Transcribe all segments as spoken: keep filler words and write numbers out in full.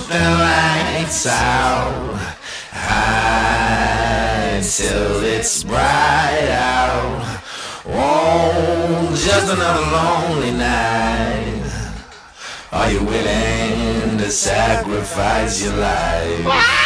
the lights out, high till it's bright out. Oh, just another lonely night. Are you willing to sacrifice your life?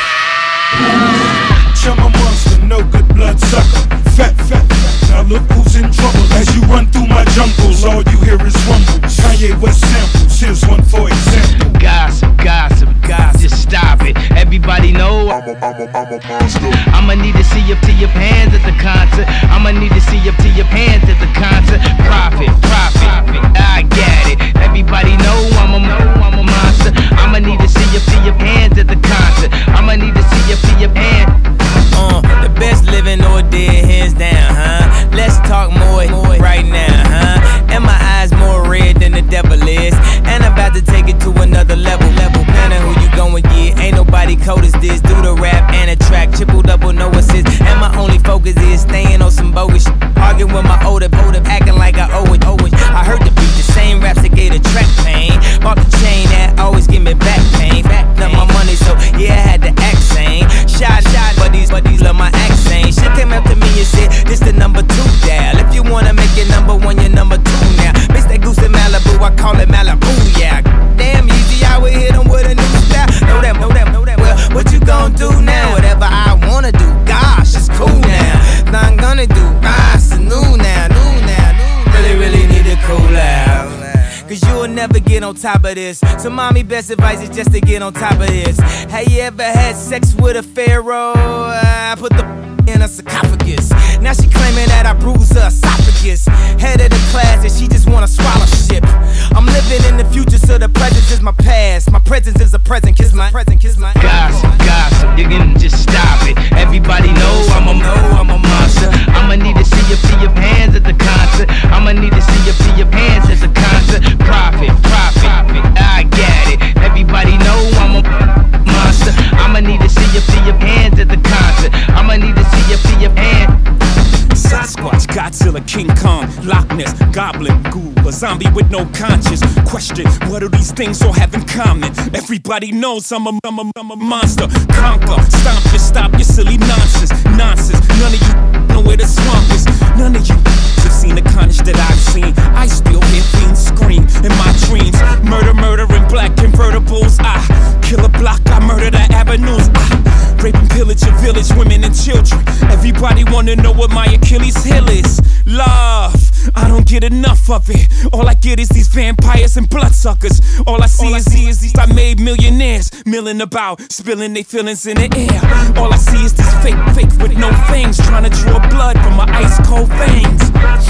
I'm a monster, no good blood sucker. Fat, fat, fat. Now look who's in trouble. As you run through my jungles, all you hear is rumbles. Kanye West samples, here's one for example. Gossip, gossip, gossip. Just stop it. Everybody know I'm a, I'm a, I'm a monster. I'ma need to see you to your pants at the concert. I'ma need to see you to your pants at the concert. Profit, profit, I get it. Everybody know I'm a, know I'm a monster. I'ma need to see you to your pants at the concert. I'ma need to see you to your pants. Uh, the best living or dead, hands down, huh? Let's talk more, more right now, huh? And my eyes more red than the devil is. And I'm about to take it to another level, level. Planning who you gon' get. Ain't nobody cold as this. Do the rap and a track, triple double, no assist. And my only focus is staying on some bogus shit. Arguing with my older, older, acting like I owe it, owe it. I heard the beat, the same raps that gave the track pain. Bought the chain that always give me back pain. Back up my money, so yeah, I had to act sane. Shot, shot, but these, but these love my accent. She came up to me and said, this the number two dial. If you wanna make it number one, you're number two now. Mix that goose in Malibu, I call it Malibu, yeah. Damn easy, I would hit them with a new style. Know that, know that, know that. Well, what you gon' do now? Whatever I wanna do, gosh, it's cool now. Now I'm gonna do, ah, it's new now, new now, new. Really, really need to cool out. Cause you'll never get on top of this. So mommy, best advice is just to get on top of this. Have you ever had sex with a pharaoh? I put the in a sarcophagus. Now she claiming that I bruised her esophagus. Head of the class and she just wanna swallow shit. I'm living in the future, so the present is my past. My presence is a present, kiss my present, kiss my gossip, gossip, you can just stop it. Everybody know I'm a, know I'm a monster. I'ma need to see you to your pants at the concert. I'ma need to see you to your pants at the concert. Profit, profit, I get it. Everybody know I'm a monster. I'ma need to see you to your pants at the concert. I'ma need to see you to your pants. Sasquatch, Godzilla, King Kong, Loch Ness, Goblin, Ghoul, a zombie with no conscience. Question, what do these things all have in common? Everybody knows I'm a, I'm a, I'm a monster. Conquer, stomp you, stop your silly nonsense. Nonsense, none of you know where the swamp is. None of you have seen the carnage that I've seen. I still hear fiends scream in my dreams. Murder, murder in black convertibles. I kill a block, I murder the avenues. I rape and pillage a village, women and children. Everybody wanna know what my Achilles heel is. Love, I don't get enough of it. All I get is these vampires and bloodsuckers. All I see All is I see is these I made millionaires milling about, spilling their feelings in the air. All I see is these fake, fake with no fangs, trying to draw blood from my ice cold veins.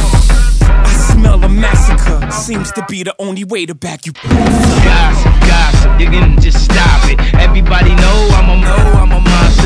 I smell a massacre, seems to be the only way to back you. Gossip, gossip, you can just stop it. Everybody know I'm a, know I'm a monster.